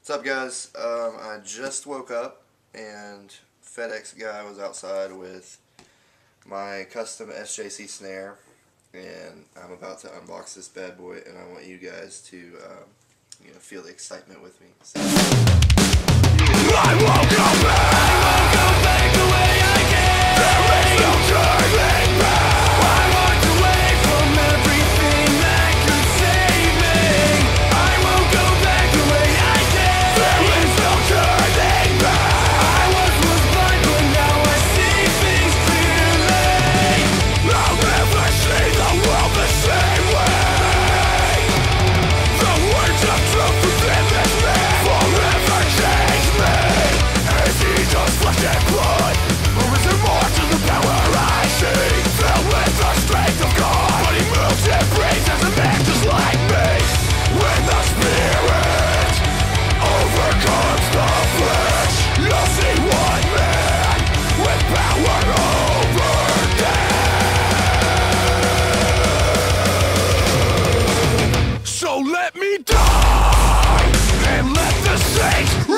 What's up, guys? I just woke up and FedEx guy was outside with my custom SJC snare, and I'm about to unbox this bad boy, and I want you guys to feel the excitement with me. So. I won't go back the way I came. There is no turning back. I walked away from everything that could save me. I won't go back the way I came. There is no turning back. I was blind, but now I see things clearly. I'll never see the world the same way. The words of truth within this man forever change me. Is he just flesh and blood, or is there more to the power I see? Filled with the strength of God, but he moves and breathes as a man just like me. When the spirit overcomes the flesh, you'll see one man with power over death. So let me die, and let the saints